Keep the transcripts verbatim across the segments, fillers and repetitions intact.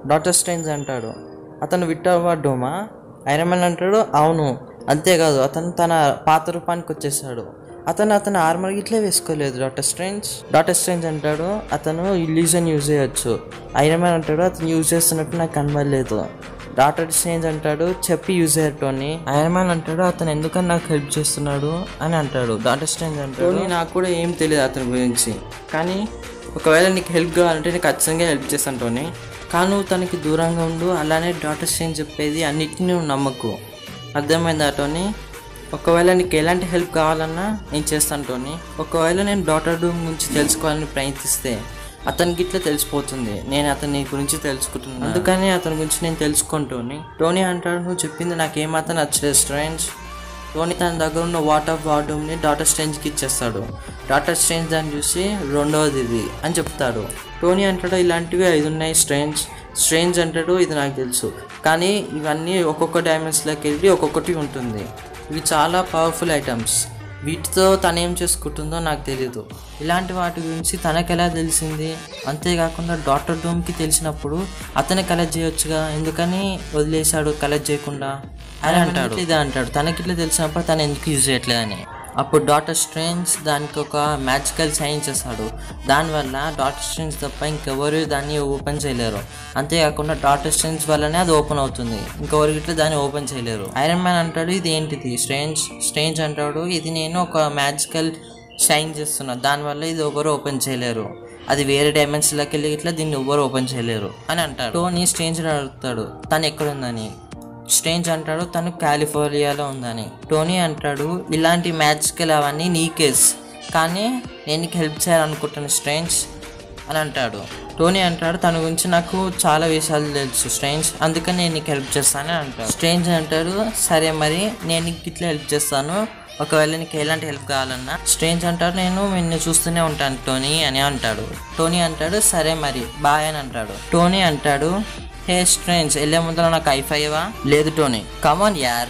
Doctor Strange అంటాడు, అతను Victor డూమా? Iron Man అంటాడు, అవును. అంతేకాదు అతను తన పాత రూపానికి వచ్చేసాడు. అతను అతను ఆర్మర్ ఇట్లే వేసుకోలేదు డాక్టర్ స్ట్రేంజ్. డాక్టర్ స్ట్రేంజ్ అంటాడు, అతను ఇల్యూజన్ యూజ్ చేయొచ్చు. ఐరన్ మ్యాన్ అంటాడు, అతను యూజ్ చేస్తున్నట్టు నాకు కనబడలేదు. డాక్టర్ స్ట్రేంజ్ అంటాడు, చెప్పి యూజ్ అయ్యారు టోనీ. ఐరన్ మ్యాన్ అంటాడు, అతను ఎందుకని నాకు హెల్ప్ చేస్తున్నాడు అని అంటాడు. డాక్టర్ స్ట్రేంజ్ అంటాడు, నాకు కూడా ఏం తెలియదు అతని గురించి, కానీ ఒకవేళ నీకు హెల్ప్ కావాలంటే నీకు ఖచ్చితంగా హెల్ప్ చేస్తాను టోనీ, కానీ నువ్వు తనకి దూరంగా ఉండు. అలానే డాక్టర్ స్ట్రేంజ్ చెప్పేది అన్నిటిని నువ్వు నమ్మకు, అర్థమైందా టోనీ? ఒకవేళ నీకు ఎలాంటి హెల్ప్ కావాలన్నా నేను చేస్తాను టోనీ. ఒకవేళ నేను డాక్టర్ డూమ్ గురించి తెలుసుకోవాలని ప్రయత్నిస్తే అతనికి ఇట్లా తెలిసిపోతుంది, నేను అతని గురించి తెలుసుకుంటున్నాను, అందుకని అతని గురించి నేను తెలుసుకుంటోని. టోనీ అంటాడు, నువ్వు చెప్పింది నాకేమాత్రం నచ్చలేదు స్ట్రేంజ్. టోనీ తన దగ్గర ఉన్న వాటర్ ఆఫ్ వార్డూమ్ని డాక్టర్ స్ట్రేంజ్కి ఇచ్చేస్తాడు. డాక్టర్ స్ట్రేంజ్ దాన్ని చూసి రెండవది ఇది అని చెప్తాడు. టోనీ అంటాడు, ఇలాంటివి ఐదు ఉన్నాయి స్ట్రేంజ్. స్ట్రేంజ్ అంటాడు, ఇది నాకు తెలుసు, కానీ ఇవన్నీ ఒక్కొక్క డైమెన్షన్లోకి వెళ్ళి ఒక్కొక్కటి ఉంటుంది. ఇవి చాలా పవర్ఫుల్ ఐటమ్స్, వీటితో తను ఏం చేసుకుంటుందో నాకు తెలియదు. ఇలాంటి వాటి గురించి తనకు ఎలా తెలిసింది? అంతేకాకుండా డాక్టర్ డూమ్కి తెలిసినప్పుడు అతనే కలెక్ట్ చేయొచ్చుగా, ఎందుకని వదిలేశాడు కలెక్ట్ చేయకుండా అని అంటాడు. ఇదే అంటాడు, తనకి ఇట్లా తెలిసినప్పుడు తను ఎందుకు యూజ్ చేయట్లేదని. అప్పుడు డాక్టర్ స్ట్రేంజ్ దానికి ఒక మ్యాజికల్ సైన్ చేస్తాడు. దానివల్ల డాక్టర్ స్ట్రేంజ్ తప్ప ఇంకెవరు దాన్ని ఓపెన్ చేయలేరు. అంతేకాకుండా డాక్టర్ స్ట్రేంజ్ వల్లనే అది ఓపెన్ అవుతుంది, ఇంకెవరు ఇట్లా దాన్ని ఓపెన్ చేయలేరు. ఐరన్ మ్యాన్ అంటాడు, ఇది ఏంటిది స్ట్రేంజ్? స్ట్రేంజ్ అంటాడు, ఇది నేను ఒక మ్యాజికల్ సైన్ చేస్తున్నా, దానివల్ల ఇది ఎవరు ఓపెన్ చేయలేరు, అది వేరే డైమెన్షన్లోకి వెళ్ళి ఇట్లా దీన్ని ఎవరు ఓపెన్ చేయలేరు అని అంటాడు. టోనీ స్ట్రేంజ్ అడుగుతాడు తను ఎక్కడుందని. స్ట్రేంజ్ అంటాడు, తను కాలిఫోర్నియాలో ఉందని. టోనీ అంటాడు, ఇలాంటి మ్యాజికల్ అవన్నీ నీ కేస్, కానీ నేను నీకు హెల్ప్ చేయాలనుకుంటాను స్ట్రేంజ్ అని అంటాడు. టోనీ అంటాడు, తన గురించి నాకు చాలా విషయాలు తెలుసు స్ట్రేంజ్, అందుకని నేను నీకు హెల్ప్ చేస్తానని అంటాడు. స్ట్రేంజ్ అంటాడు, సరే మరి నేను నీకు ఇట్లా హెల్ప్ చేస్తాను, ఒకవేళ నీకు ఎలాంటి హెల్ప్ కావాలన్నా. స్ట్రేంజ్ అంటాడు, నేను నిన్ను చూస్తూనే ఉంటాను టోనీ అని అంటాడు. టోనీ అంటాడు, సరే మరి బాయ్ అని అంటాడు. టోనీ అంటాడు, హే స్ట్రేంజ్, వెళ్ళే ముందర నాకు హైఫైవా? లేదు టోనీ, కమాన్ యార్.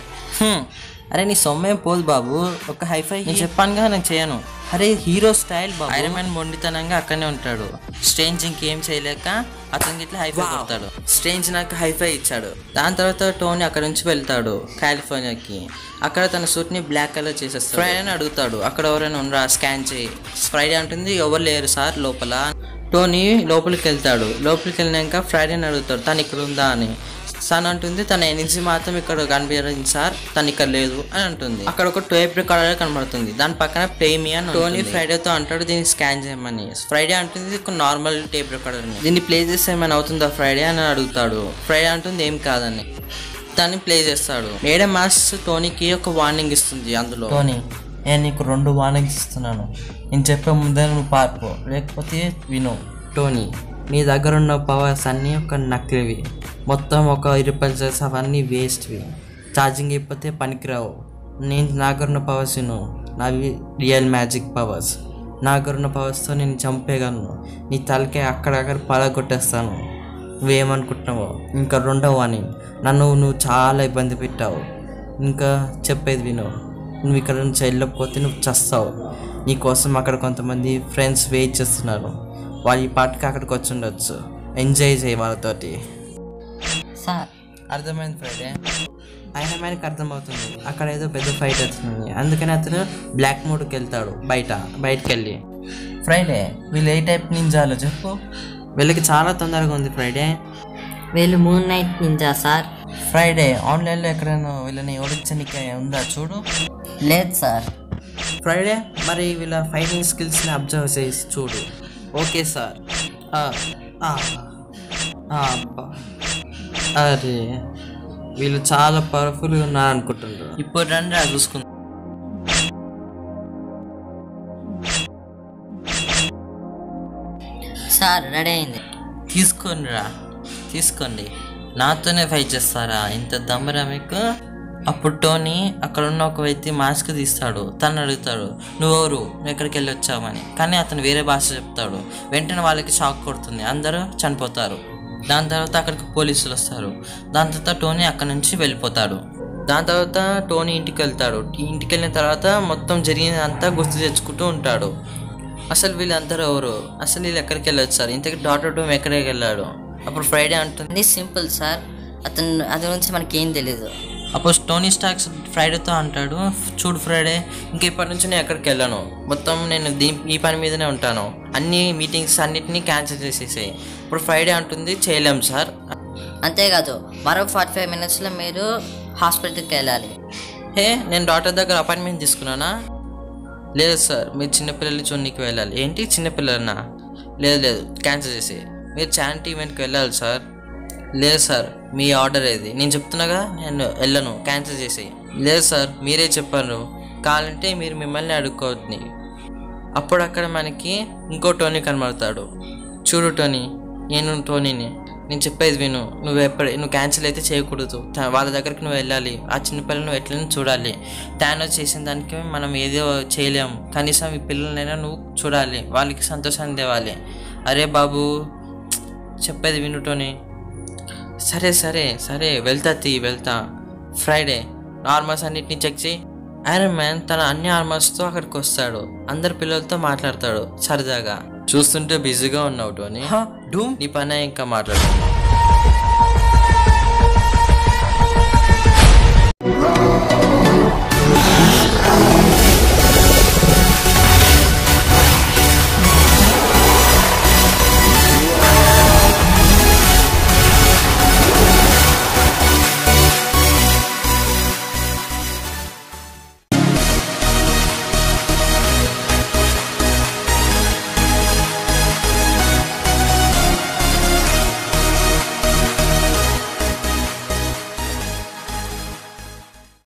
అరే నీ సొమ్మేం పోదు బాబు, ఒక హైఫై నేను చెప్పానుగా నేను చేయను. అరే హీరో స్టైల్ బాబు. ఐరన్ మ్యాన్ మొండితనంగా అక్కడనే ఉంటాడు. స్ట్రేంజ్ ఇంకేం చేయలేక అతనికి ఇట్లా హైఫై కొడతాడు. స్ట్రేంజ్ నాకు హైఫై ఇచ్చాడు. దాని తర్వాత టోనీ అక్కడ నుంచి వెళ్తాడు కాలిఫోర్నియాకి. అక్కడ తన సూట్ని బ్లాక్ కలర్ చేసేస్తాడు. ఫ్రైడే అని అడుగుతాడు, అక్కడ ఎవరైనా ఉండరా స్కాన్ చేయి. ఫ్రైడే అంటుంది, ఎవరు లేరు సార్ లోపల. టోనీ లోపలికి వెళ్తాడు. లోపలికి వెళ్ళినాక ఫ్రైడేని అడుగుతాడు, తను ఇక్కడ ఉందా అని. సన్ అంటుంది, తన ఎనర్జీ మాత్రం ఇక్కడ కనిపించింది సార్, తను ఇక్కడ లేదు అని అంటుంది. అక్కడ ఒక టేప్ రికార్డర్ కనబడుతుంది, దాని పక్కన ప్లే మీ అని. టోనీ ఫ్రైడేతో అంటాడు, దీన్ని స్కాన్ చేయమని. ఫ్రైడే అంటుంది, ఒక నార్మల్ టేప్ రికార్డర్, దీన్ని ప్లే చేస్తే ఏమైనా అవుతుందా ఫ్రైడే అని అడుగుతాడు. ఫ్రైడే అంటుంది ఏం కాదని. దాన్ని ప్లే చేస్తాడు. మేడం మాస్ టోనీకి ఒక వార్నింగ్ ఇస్తుంది. అందులో, టోనీ నేను నీకు రెండు వార్నింగ్స్ ఇస్తున్నాను, నేను చెప్పే ముందే నువ్వు పార్పో, లేకపోతే విను. టోనీ, నీ దగ్గర ఉన్న పవర్స్ అన్నీ ఒక నకిలివి, మొత్తం ఒక ఇరుపల్సెస్ అవన్నీ వేస్ట్వి, ఛార్జింగ్ అయిపోతే పనికిరావు. నేను నా దగ్గర ఉన్న పవర్స్ విను, నావి రియల్ మ్యాజిక్ పవర్స్. నా దగ్గర ఉన్న పవర్స్తో నేను చంపేయగలను, నీ తలకే అక్కడక్కడ పడగొట్టేస్తాను. నువ్వేమనుకుంటున్నావో. ఇంకా రెండవ అని, నన్ను నువ్వు చాలా ఇబ్బంది పెట్టావు. ఇంకా చెప్పేది విను, నువ్వు ఇక్కడ నుంచి వెళ్ళకపోతే నువ్వు చస్తావు. నీకోసం అక్కడ కొంతమంది ఫ్రెండ్స్ వెయిట్ చేస్తున్నారు, వాళ్ళు ఈ పాటకి అక్కడికి వచ్చి ఉండొచ్చు, ఎంజాయ్ చేయి వాళ్ళతోటి. సార్ అర్థమైంది ఫ్రైడే. ఐరన్ మ్యాన్కి అర్థమవుతుంది అక్కడ ఏదో పెద్ద ఫైట్ అవుతుంది, అందుకని అతను బ్లాక్ మోడ్కి వెళ్తాడు. బయట బయటకు వెళ్ళి, ఫ్రైడే వీళ్ళు ఏ టైప్ నింజాలో చెప్పు. వీళ్ళకి చాలా తొందరగా ఉంది ఫ్రైడే. వీళ్ళు Moon Knight ninja sir. Friday ఆన్లైన్లో ఎక్కడైనా వీళ్ళని ఓడించడానికి ఉందా చూడు. లేదు సార్. ఫ్రైడే మరి వీళ్ళ ఫైటింగ్ స్కిల్స్ని అబ్జర్వ్ చేసి చూడు. Okay sir. అరే వీళ్ళు చాలా పవర్ఫుల్గా ఉన్నారు అనుకుంటున్నారు. ఇప్పుడు రండి అది చూసుకుందాం. సార్ రెడీ అయింది. తీసుకోండి రా, తీసుకోండి. నాతోనే ఫైట్ చేస్తారా, ఇంత దమ్మరా మీకు? అప్పుడు టోనీ అక్కడ ఉన్న ఒక వ్యక్తి మాస్క్ తీస్తాడు. తను అడుగుతాడు, నువ్వెవరు, నువ్వు ఎక్కడికి వెళ్ళి వచ్చావని. కానీ అతను వేరే భాష చెప్తాడు. వెంటనే వాళ్ళకి షాక్ కొడుతుంది, అందరూ చనిపోతారు. దాని తర్వాత అక్కడికి పోలీసులు వస్తారు. దాని తర్వాత టోనీ అక్కడ నుంచి వెళ్ళిపోతాడు. దాని తర్వాత టోనీ ఇంటికి వెళ్తాడు. ఇంటికి వెళ్ళిన తర్వాత మొత్తం జరిగినంతా గుర్తు తెచ్చుకుంటూ ఉంటాడు. అసలు వీళ్ళందరూ ఎవరు, అసలు వీళ్ళు ఎక్కడికి వెళ్ళొచ్చారు, ఇంతకీ డాక్టర్ డూమ్ ఎక్కడికి వెళ్ళాడు, అప్పుడు ఫ్రైడే అంటుంది ఇది సింపుల్ సార్, అతను అది గురించి మనకేం తెలీదు. అప్పుడు టోనీ స్టార్క్స్ ఫ్రైడేతో అంటాడు, చూడు ఫ్రైడే, ఇంక ఇప్పటి నుంచి నేను ఎక్కడికి వెళ్ళను, మొత్తం నేను దీ ఈ పని మీదనే ఉంటాను, అన్ని మీటింగ్స్ అన్నిటినీ క్యాన్సిల్ చేసేసాయి. ఇప్పుడు ఫ్రైడే అంటుంది చేయలేం సార్. అంతేకాదు మరో ఫార్టీ ఫైవ్ మినిట్స్లో మీరు హాస్పిటల్కి వెళ్ళాలి. హే, నేను డాక్టర్ దగ్గర అపాయింట్మెంట్ తీసుకున్నానా? లేదు సార్, మీరు చిన్నపిల్లలు చూడడానికి వెళ్ళాలి. ఏంటి చిన్నపిల్లలనా? లేదు లేదు, క్యాన్సిల్ చేసి మీరు చారిటీ ఈవెంట్కి వెళ్ళాలి సార్. లేదు సార్, మీ ఆర్డర్ ఏది? నేను చెప్తున్నాగా నేను వెళ్ళను, క్యాన్సిల్ చేసేయి. లేదు సార్, మీరే చెప్పారు, కావాలంటే మీరు మిమ్మల్ని అడుక్కోవద్దు. అప్పుడు అక్కడ మనకి ఇంకో టోనీ కనబడతాడు. చూడు టోనీ, నేను టోనీని, నేను చెప్పేది విను, నువ్వు ఎప్పుడు నువ్వు క్యాన్సిల్ అయితే చేయకూడదు, వాళ్ళ దగ్గరికి నువ్వు వెళ్ళాలి, ఆ చిన్నపిల్లలు నువ్వు ఎట్లైనా చూడాలి. టానో చేసిన దానికి మనం ఏదో చేయలేము, కనీసం ఈ పిల్లలనైనా నువ్వు చూడాలి, వాళ్ళకి సంతోషాన్ని తేవాలి. అరే బాబు, చెప్పేది విను టోనీ. సరే సరే సరే వెళ్తా తీ వెళ్తా. ఫ్రైడే, ఆర్మర్స్ అన్నిటిని చెక్ చేయి. ఐరన్ మ్యాన్ తన అన్ని ఆర్మర్స్తో అక్కడికి వస్తాడు, అందరి పిల్లలతో మాట్లాడతాడు సరదాగా. చూస్తుంటే బిజీగా ఉన్నావు టోనీ, నీ పని ఇంకా మాట్లాడు.